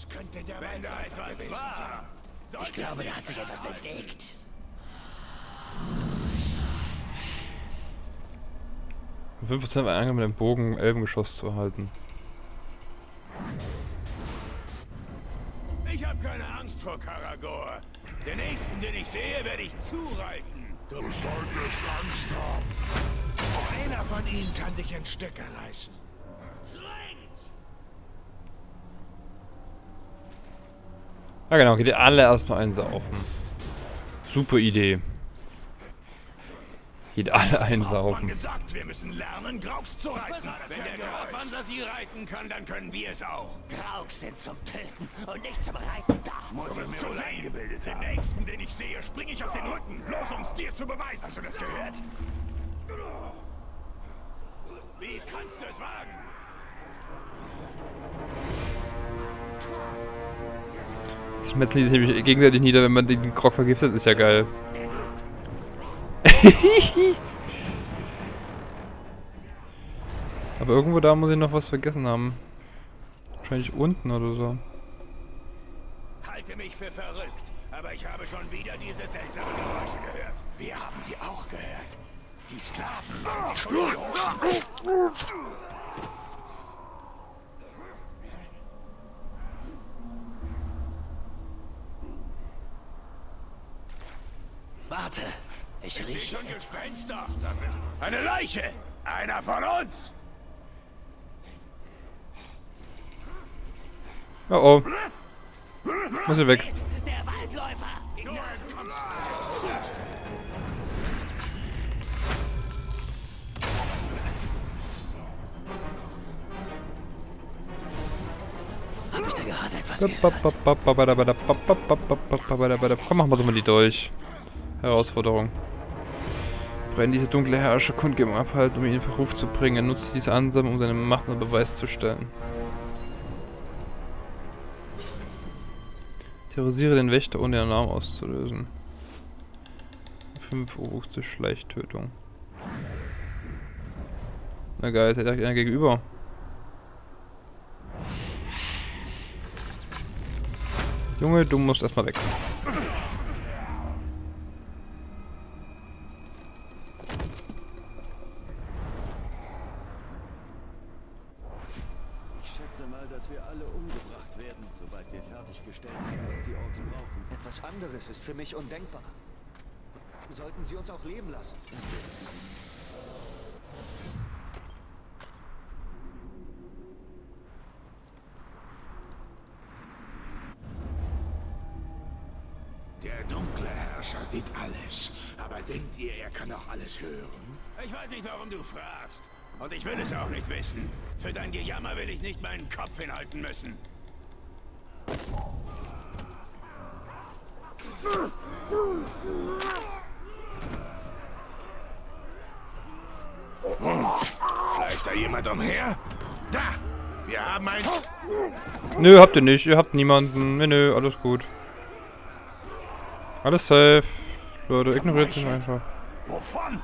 Das könnte der Wenn da etwas gewesen war, sein. Ich glaube, da hat sich etwas bewegt. Und 5% war Angriff mit dem Bogen Elbengeschoss zu erhalten. Ich habe keine Angst vor Karagor. Den nächsten, den ich sehe, werde ich zureiten. Du solltest Angst haben. Einer von ihnen kann dich in Stücke reißen. Ja genau, geht ihr alle erstmal einsaufen. Super Idee. Geht alle Man einsaufen. gesagt, wir müssen lernen, Grauks zu reiten. Wenn der Grabwandler sie reiten kann, dann können wir es auch. Grauks sind zum Töten und nicht zum Reiten da. Muss es mir wohl eingebildet haben. Den nächsten, den ich sehe, springe ich auf den Rücken. Bloß um es dir zu beweisen. Hast du das gehört? Wie kannst du es wagen? Das metzeln sich nämlich gegenseitig nieder, wenn man den Grog vergiftet, ist ja geil. Aber irgendwo da muss ich noch was vergessen haben. Wahrscheinlich unten oder so. Halte mich für verrückt, aber ich habe schon wieder diese seltsamen Geräusche gehört. Wir haben sie auch gehört. Die Sklaven waren sich schon die Hosen. Warte, ich Ich sehe rieche schon etwas. Gespenster. Eine Leiche! Einer von uns! Oh oh. Muss ich weg. Der Waldläufer! Du entkommst. Hab ich da gerade etwas gehört? Komm, machen wir doch mal die durch. Herausforderung. Brennen diese dunkle Herrscher Kundgebung abhalten, um ihn in Verruf zu bringen. Nutzt diese Ansammlung, um seine Macht unter Beweis zu stellen. Terrorisiere den Wächter, ohne den Alarm auszulösen. 5 Uhr durch Schleichtötung. Na geil, ist ja direkt einer gegenüber. Junge, du musst erstmal weg. Ich schätze mal, dass wir alle umgebracht werden, sobald wir fertiggestellt haben, was die Orks brauchen. Etwas anderes ist für mich undenkbar. Sollten sie uns auch leben lassen? Der dunkle Herrscher sieht alles. Aber denkt ihr, er kann auch alles hören? Ich weiß nicht, warum du fragst. Und ich will es auch nicht wissen. Für dein Gejammer will ich nicht meinen Kopf hinhalten müssen. Schleicht da jemand umher? Da! Wir haben ein... Nö, habt ihr nicht. Ihr habt niemanden. Nö, alles gut. Alles safe. Leute, ignoriert es einfach. Wovon?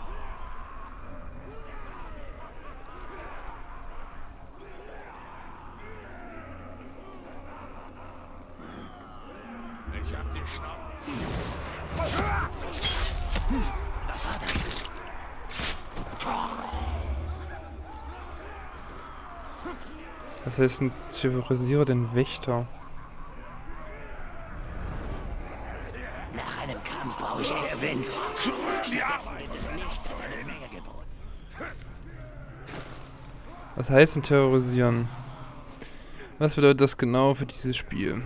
Ich hab die Schnauze. Das heißt, ein terrorisiere den Wächter. Nach einem Kampf brauche ich eher Wind. Ja. Des Lichts als eine Menge geboten. Was heißt denn terrorisieren? Was bedeutet das genau für dieses Spiel?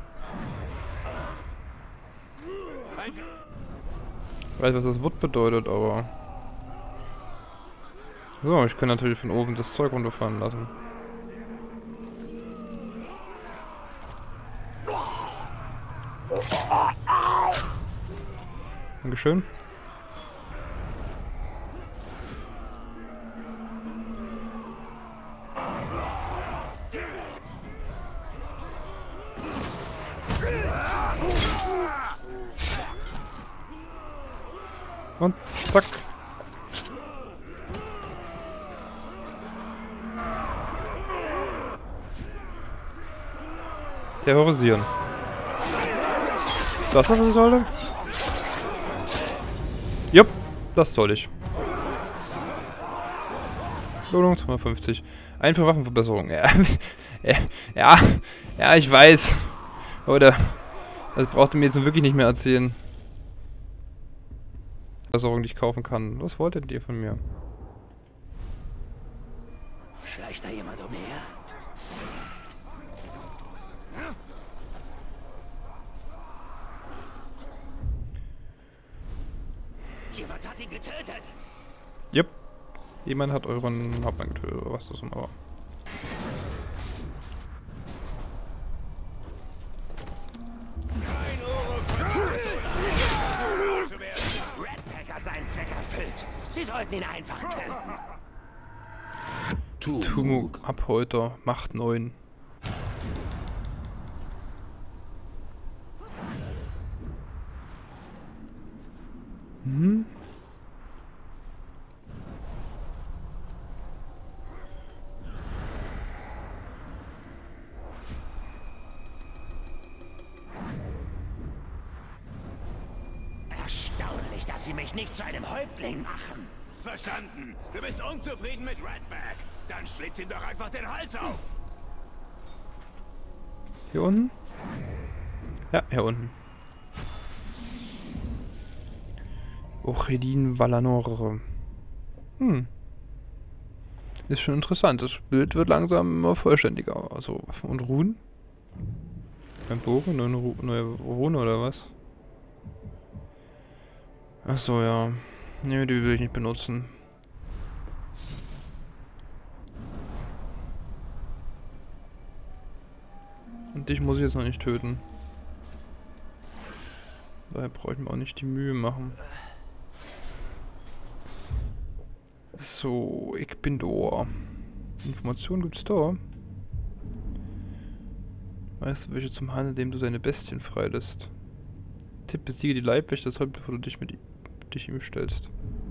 Ich weiß, was das Wort bedeutet, aber... So, ich kann natürlich von oben das Zeug runterfahren lassen. Dankeschön. Und zack. Terrorisieren. Ist das, was ich sollte? Jupp, das soll ich. Belohnung 250. Einfache Waffenverbesserung. Ja, ich weiß. Oder, das braucht ihr mir jetzt nun wirklich nicht mehr erzählen. Verbesserung, die ich kaufen kann. Was wolltet ihr von mir? Schleicht da jemand umher? Jemand hat ihn getötet! Jupp. Jemand hat euren Hauptmann getötet, oder was das immer war. Redpack hat seinen Zweck erfüllt. Sie sollten ihn einfach töten. Tumuk, Abhäuter, Macht 9. Hm? Erstaunlich, dass Sie mich nicht zu einem Häuptling machen. Verstanden. Du bist unzufrieden mit Redback. Dann schlitz ihm doch einfach den Hals auf. Hier unten? Ja, hier unten. Ochedin Valanor. Ist schon interessant. Das Bild wird langsam immer vollständiger. Also Waffen und Runen. Ein Bogen, neue Rune oder was? Achso, ja. Ne, die will ich nicht benutzen. Und dich muss ich jetzt noch nicht töten. Daher brauche ich mir auch nicht die Mühe machen. So, ich bin da. Informationen gibt's da. Weißt du, welche zum Handel, dem du seine Bestien freilässt? Tipp, besiege die Leibwächter, bevor du dich mit ihm stellst.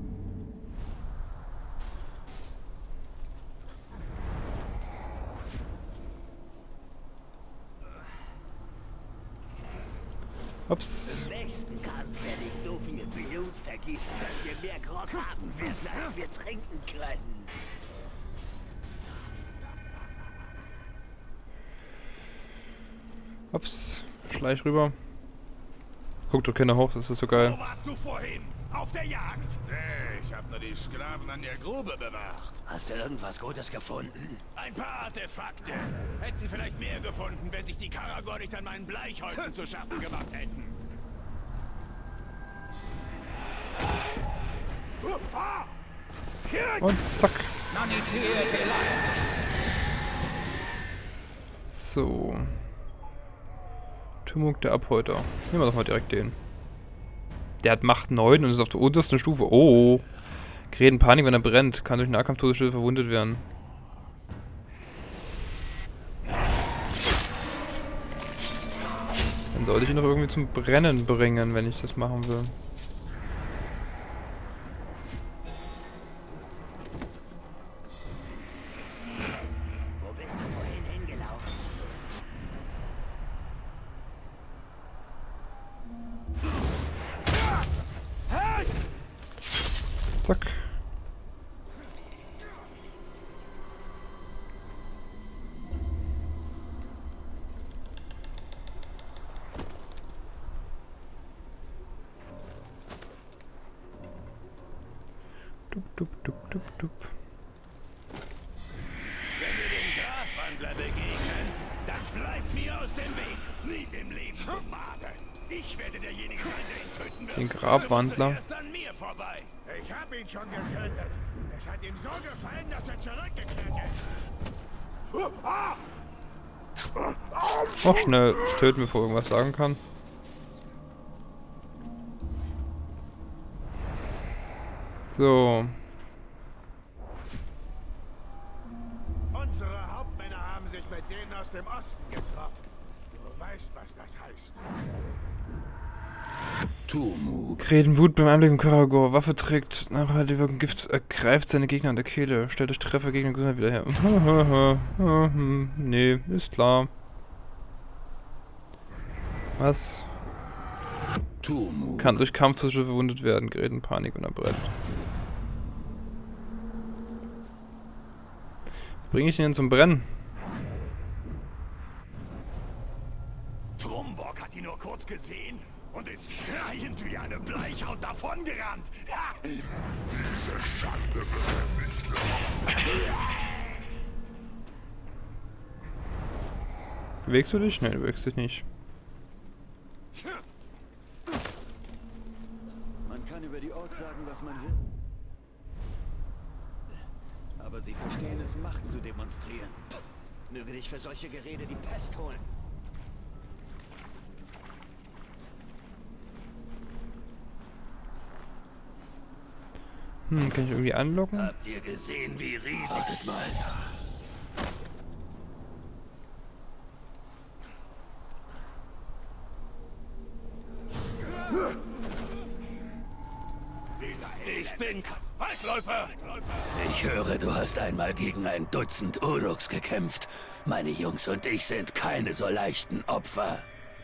Ups. Im nächsten Kampf werde ich so viel Blut vergießen, dass wir mehr Grog haben werden, als wir trinken können. Ups. Schleich rüber. Guck doch keiner hoch, das ist so geil. Wo warst du vorhin? Auf der Jagd? Nee, ich hab nur die Sklaven an der Grube bewacht. Hast du irgendwas Gutes gefunden? Ein paar Artefakte. Hätten vielleicht mehr gefunden, wenn sich die Karagor nicht an meinen Bleichhäuten zu schaffen gemacht hätten. Und zack. So. Tumuk der Abhäuter. Nehmen wir doch mal direkt den. Der hat Macht 9 und ist auf der untersten Stufe. Oh. Kriegt Panik, wenn er brennt. Kann durch Nahkampf Todesschilde verwundet werden. Dann sollte ich ihn noch irgendwie zum Brennen bringen, wenn ich das machen will. Wo bist du vorhin hingelaufen? Zack. Dup. Wenn wir dem Grabwandler begegnen, dann bleib mir aus dem Weg. Nie im Leben, du Mager. Ich werde derjenige sein, der ihn töten wird. Den Grabwandler. Du musst erst an mir vorbei. Ich hab ihn schon getötet. Es hat ihm so gefallen, dass er zurückgekehrt ist. Noch schnell töten, bevor irgendwas sagen kann. So. Unsere Hauptmänner haben sich mit denen aus dem Osten getroffen. Du weißt, was das heißt. Reden Wut beim Anblick im Karagor. Waffe trägt nachhaltig wirken Gift, ergreift seine Gegner an der Kehle. Stellt durch Treffer Gegner wieder her. Nee, ist klar. Was? Tumuk. Kann durch Kampfzuschnitte verwundet werden, gerät in Panik und er brennt. Bringe ich ihn denn zum Brennen? Trumborg hat ihn nur kurz gesehen und ist schreiend wie eine Bleichhaut davongerannt. Ha! Diese Schande wird nicht lang. Bewegst du dich? Nein, du bewegst dich nicht. Man kann über die Orks sagen, was man will. Aber sie verstehen es, Macht zu demonstrieren. Möge dich für solche Gerede die Pest holen. Kann ich irgendwie anlocken? Habt ihr gesehen, wie riesig... Wartet mal. Ich bin Waldläufer! Ich höre, du hast einmal gegen ein Dutzend Uruks gekämpft. Meine Jungs und ich sind keine so leichten Opfer.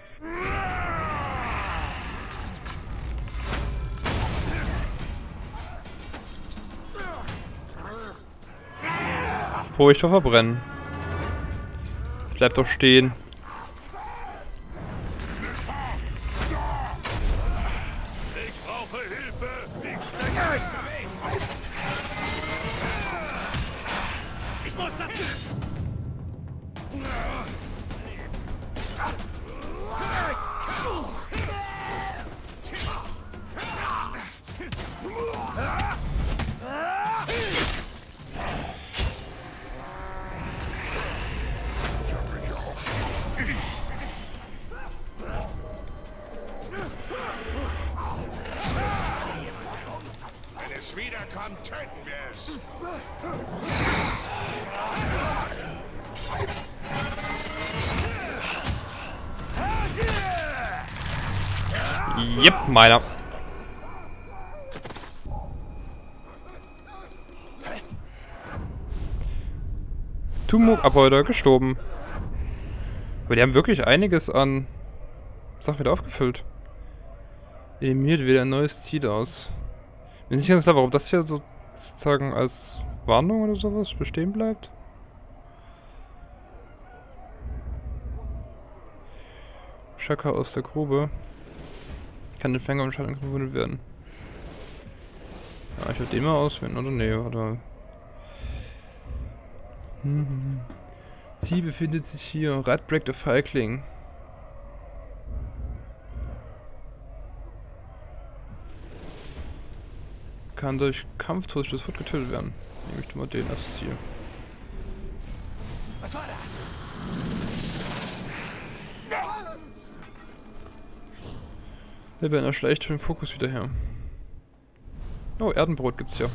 Furcht vor Verbrennen. Bleib doch stehen. Ich brauche Hilfe! Ich stecke nicht bewegen! Ich muss das... Wenn es wiederkommt, töten wir es. Yep, meiner. Tumuk-Abhäuter gestorben. Aber die haben wirklich einiges an Sachen wieder aufgefüllt. Eliminiert wieder ein neues Ziel aus. Mir ist nicht ganz klar, warum das hier sozusagen als Warnung oder sowas bestehen bleibt. Shaka aus der Grube. Kann den Fänger und Schaden verwundet werden. Ja, ich würde den mal auswählen, oder? Nee, warte mal. Ziel befindet sich hier. Radbreak the Feigling. Kann durch Kampftodesstoß sofort getötet werden. Nehme ich mal den als Ziel. Was war das? Hilfe, erschleicht den Fokus wieder her. Oh, Erdenbrot gibt's hier.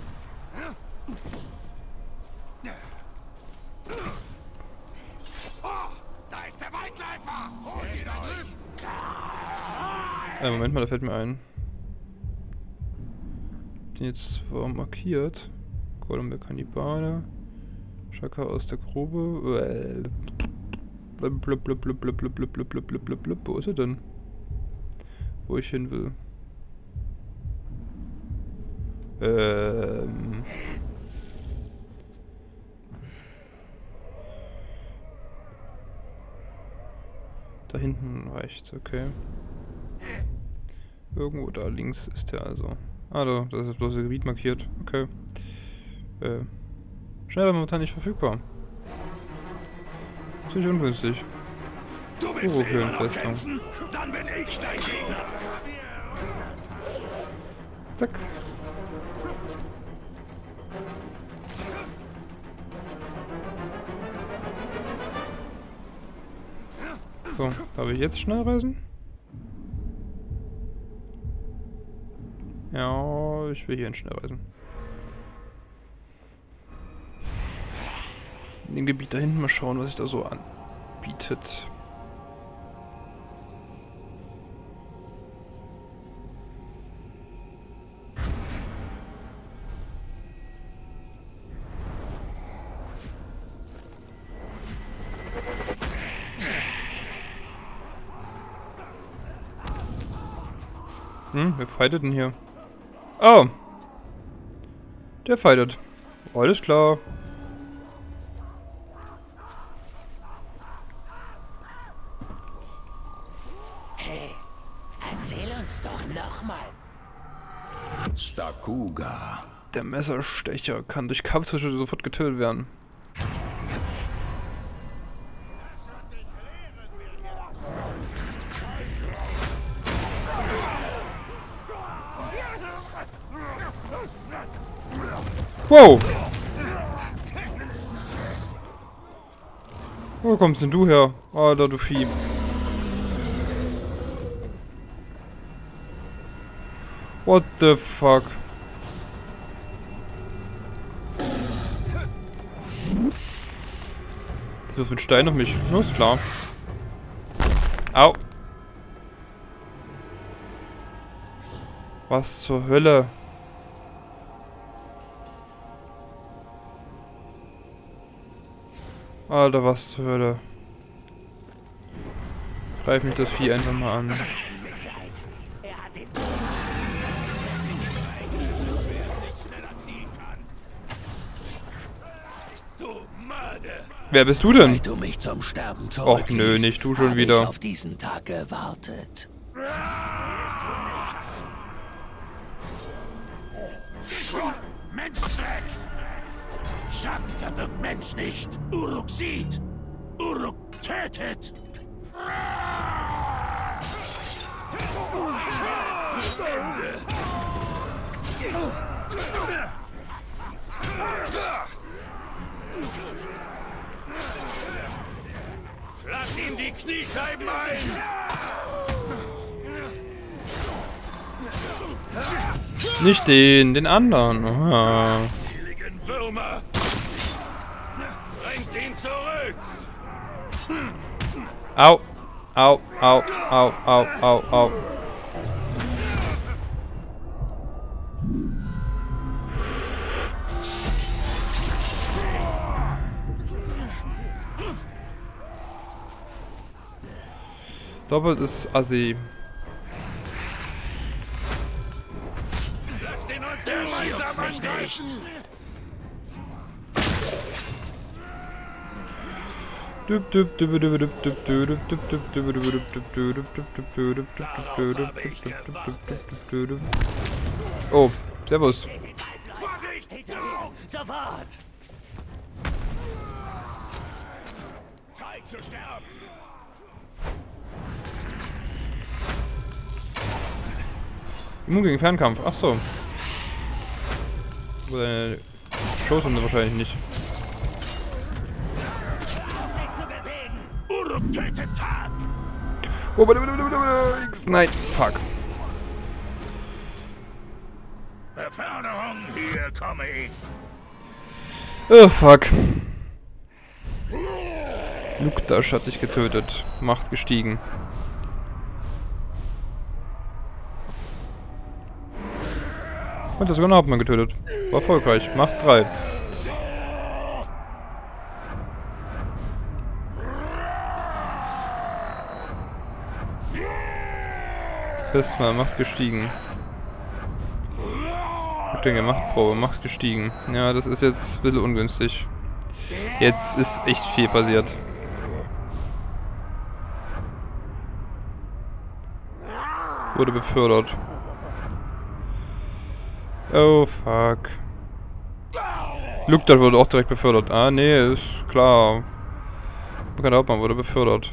Da ist der Waldläufer! Hol ihn da drüben! Moment mal, da fällt mir ein. Den jetzt zwar markiert. Golem der Kannibale. Shaka aus der Grube. Wo ist er denn? Wo ich hin will. Da hinten rechts, okay. Irgendwo da links ist der also. Ah, da, das ist bloß das Gebiet markiert. Okay. Schnell, momentan nicht verfügbar. Ziemlich ungünstig. Du willst immer noch Höhenfestung. kämpfen? Dann bin ich dein Gegner. Zack. So, darf ich jetzt schnell reisen? Ja, ich will hier schnell reisen. In dem Gebiet da hinten mal schauen, was sich da so anbietet. Wer fightet denn hier? Oh! Der fightet. Alles klar. Hey, erzähl uns doch nochmal. Stakuga. Der Messerstecher kann durch Kampfzustände sofort getötet werden. Wow! Wo kommst denn du her? Alter, du Vieh. What the fuck? Das wirft ein Stein auf mich. Ja, ist klar. Au. Was zur Hölle? Alter, was zur Hölle? Greif mich das Vieh einfach mal an. Wer bist du denn? Weil du mich zum Sterben Och nö, nicht du schon wieder. Ich auf diesen Tag gewartet. Menschdreck! Schatten verbirgt Mensch nicht. Uruk sieht. Uruk tötet. Schlag ihm die Kniescheiben ein! Nicht den anderen. Aha. Heiligen Würmer! Bringt ihn zurück! Au. Au, au, au, au, au, au. Doppelt ist assi. Lasst ihn uns gemeinsam angreifen! Oh, servus. Vorsicht! Sofort! Zeit zu sterben! Immun gegen Fernkampf, ach so. Seine Shows haben sie wahrscheinlich nicht. Uruk tötet Tag! Oh, warte. Nein, fuck. Beförderung, hier komme ich! Oh, fuck. Lukdash hat dich getötet. Macht gestiegen. Und das sogar einen Hauptmann getötet. War erfolgreich. Macht 3. Erstmal Macht gestiegen. Gut, Dinge, Machtprobe, Macht gestiegen. Ja, das ist jetzt ein bisschen ungünstig. Jetzt ist echt viel passiert. Wurde befördert. Oh, fuck. Lukdash wurde auch direkt befördert. Ah, nee, ist klar. Unbekannter Hauptmann wurde befördert.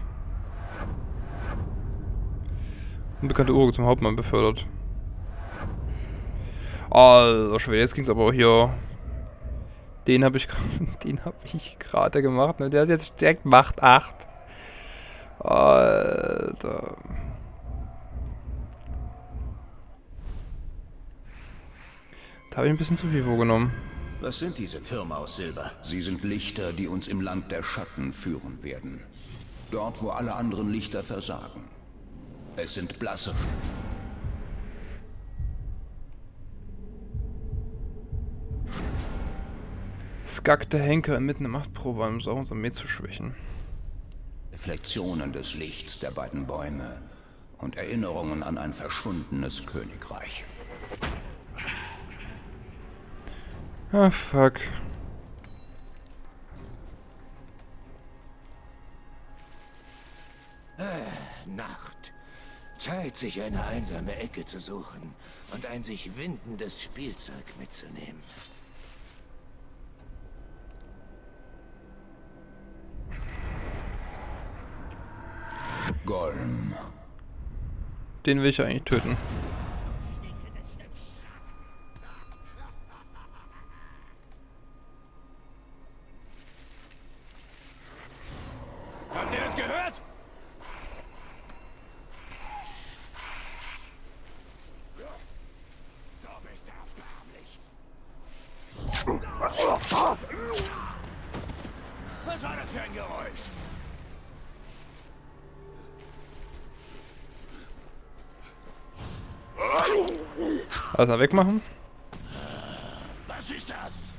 Unbekannte Uruk zum Hauptmann befördert. Alter Schwede, jetzt ging's aber auch hier. Den habe ich gerade gemacht, ne? Der ist jetzt direkt Macht 8. Alter. Da habe ich ein bisschen zu viel vorgenommen. Was sind diese Türme aus Silber? Sie sind Lichter, die uns im Land der Schatten führen werden. Dort, wo alle anderen Lichter versagen. Es sind blasse... Skak der Henker inmitten der Machtprobe, um Saurons Armee zu schwächen. Reflexionen des Lichts der beiden Bäume und Erinnerungen an ein verschwundenes Königreich. Ah, fuck. Nacht. Zeit, sich eine einsame Ecke zu suchen und ein sich windendes Spielzeug mitzunehmen. Golm. Den will ich eigentlich töten. Habt ihr das gehört? Du bist erbärmlich. Was war das für ein Geräusch? Also wegmachen. Was ist das?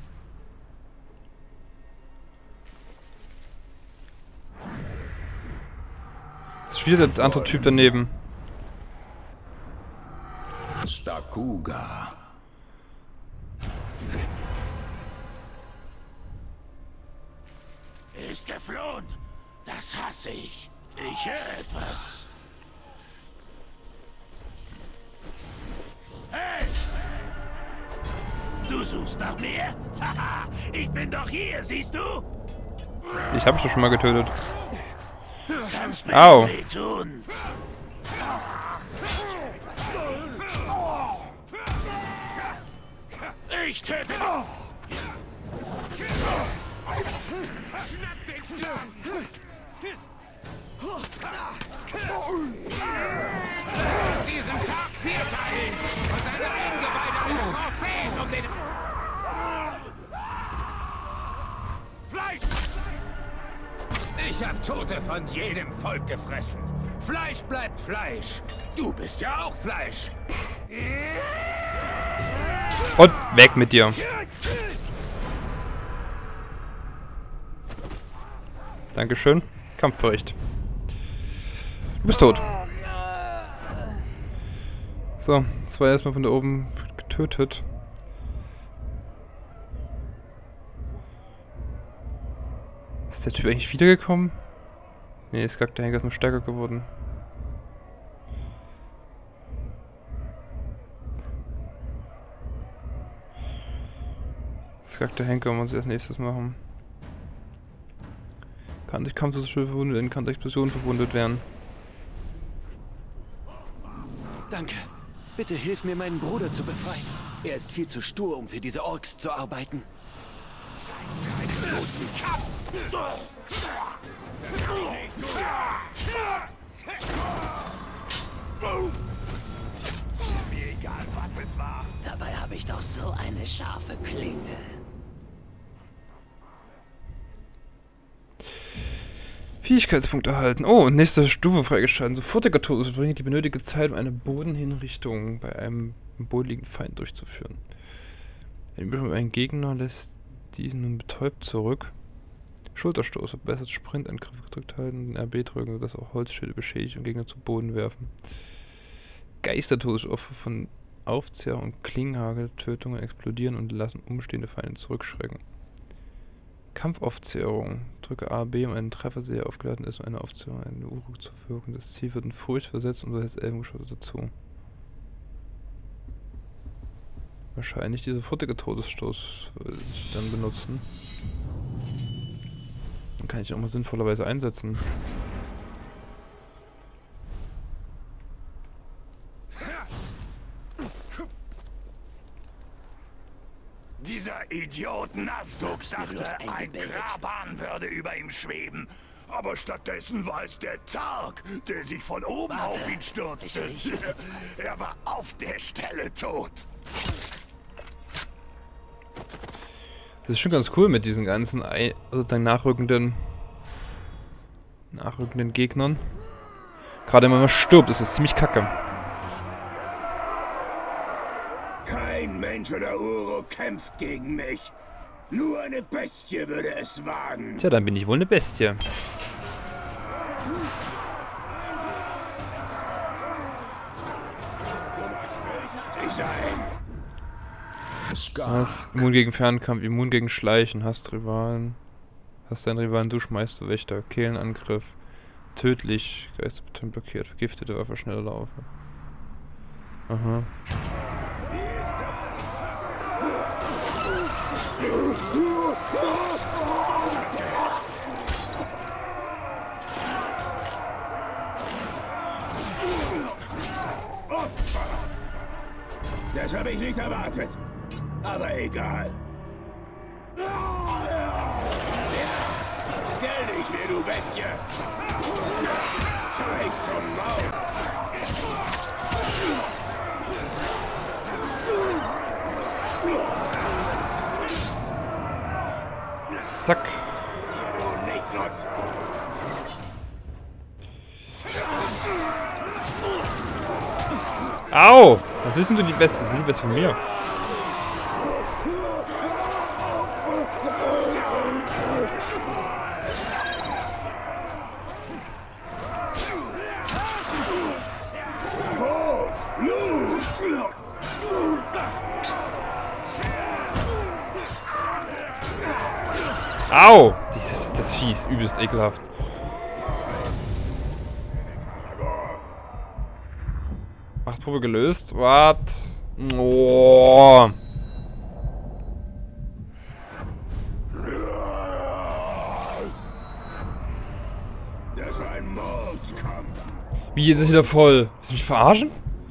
Das ist wieder der andere Typ daneben. Stakuga. Er ist geflohen. Das hasse ich. Ich höre etwas. Hey! Du suchst nach mir? Haha, ich bin doch hier, siehst du? Ich habe doch schon mal getötet. Du kannst mir Au. nicht wehtun. Ich töte dich. Schnapp den Sklaven. Diesen Tag vierteilen und seine Eingeweide als Trophäen um den... Fleisch! Ich hab Tote von jedem Volk gefressen. Fleisch bleibt Fleisch. Du bist ja auch Fleisch. Und weg mit dir. Dankeschön. Kampfbericht. Du bist tot. So, zwei erstmal von da oben getötet. Ist der Typ eigentlich wiedergekommen? Nee, Skak der Henker ist nur stärker geworden. Skak der Henker muss als nächstes machen. Kann durch Kampfverschuld verwundet werden, kann durch Explosion verwundet werden. Danke. Bitte hilf mir, meinen Bruder zu befreien. Er ist viel zu stur, um für diese Orks zu arbeiten. Mir egal, was es war. Dabei habe ich doch so eine scharfe Klinge. Fähigkeitspunkt erhalten. Oh, und nächste Stufe freigeschalten. Sofortiger Tod verbringt die benötigte Zeit, um eine Bodenhinrichtung bei einem im Boden liegenden Feind durchzuführen. Ein Übung über einen Gegner lässt diesen nun betäubt zurück. Schulterstoß, verbessert Sprintangriff gedrückt halten, den RB drücken, sodass auch Holzschilde beschädigt und Gegner zu Boden werfen. Geistertodesopfer von Aufzehrung und Klingenhagel, Tötungen explodieren und lassen umstehende Feinde zurückschrecken. Kampfaufzehrung. Drücke A, B, um einen Treffer sehr aufgeladen ist, um eine Aufzehrung einen Uruk zu wirken. Das Ziel wird in Furcht versetzt und du hältst Elbengeschosse dazu. Wahrscheinlich dieser sofortige Todesstoß würde ich dann benutzen. Dann kann ich ihn auch mal sinnvollerweise einsetzen. Dieser Idiot Nasduk dachte, ein Graban würde über ihm schweben. Aber stattdessen war es der Targ, der sich von oben auf ihn stürzte. Er war auf der Stelle tot. Das ist schon ganz cool mit diesen ganzen sozusagen nachrückenden Gegnern. Gerade wenn man stirbt, ist es ziemlich kacke. Kein Mensch oder Uruk kämpft gegen mich. Nur eine Bestie würde es wagen. Tja, dann bin ich wohl eine Bestie. sein. Was? Immun gegen Fernkampf, immun gegen Schleichen, hast Rivalen. Hast deinen Rivalen Duschmeister, Wächter, Kehlenangriff. Tödlich, Geisterbeton blockiert, vergiftete Waffe, schneller Laufe. Aha. Das habe ich nicht erwartet. Aber egal. Stell dich mir, du Bestie! Zeig zum Maul! Zack. Au! Was ist denn du die Beste? Die Beste von mir. Au! Das Vieh ist übelst ekelhaft. Machtprobe gelöst. Wart. Oh. Das war ein Mordkampf. Wie, jetzt ist wieder voll? Willst du mich verarschen?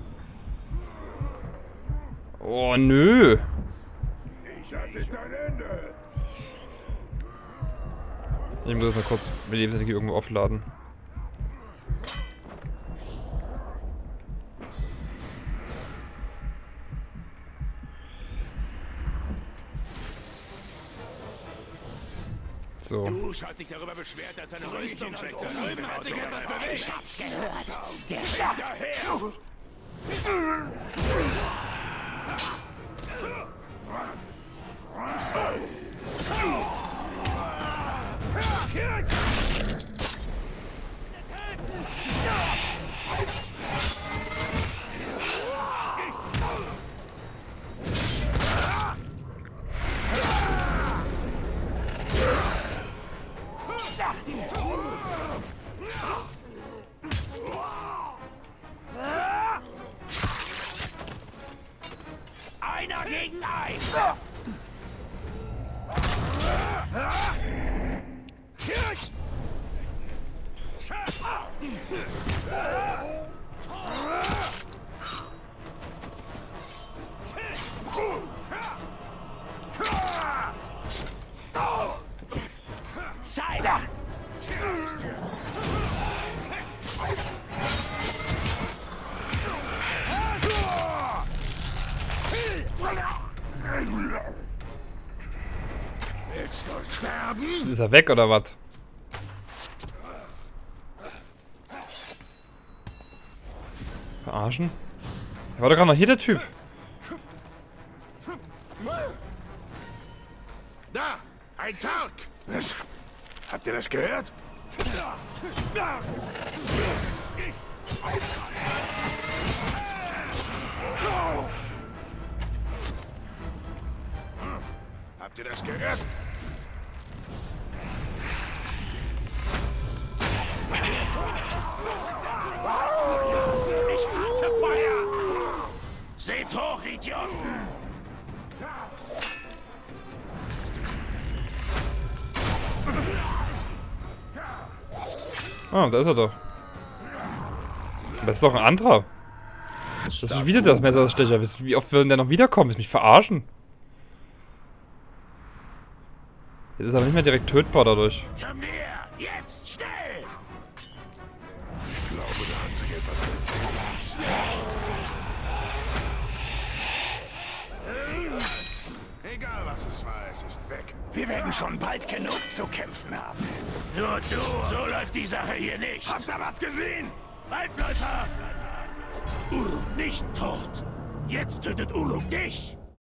Oh, nö. Das ist dein Ende. Ich muss jetzt mal kurz meine Lebensenergie irgendwo aufladen. So. Dusch hat sich darüber beschwert, dass seine Rüstung schlecht ist. Hat sich etwas bewegt. Ich hab's gehört. Der Stock. Daher! Einer gegen einen. Zeiger! Willst du sterben? Ist er weg oder was? Verarschen? Er war doch gerade noch hier der Typ. Da! Ein Tark! Habt ihr das gehört? Habt ihr das gehört? Ich hasse Feuer! Seht hoch, Idioten! Ah, da ist er doch. Das ist doch ein anderer. Das ist wieder das Messerstecher. Wie oft würden der noch wiederkommen? Willst du mich verarschen? Jetzt ist er nicht mehr direkt tötbar dadurch. Komm her! Jetzt schnell! Ich glaube, da hat sich etwas... Egal, was es war, es ist weg. Wir werden schon bald genug zu kämpfen haben. Nur du, so läuft die Sache hier nicht. Habt ihr was gesehen? Waldläufer! Uruk nicht tot. Jetzt tötet Uruk dich.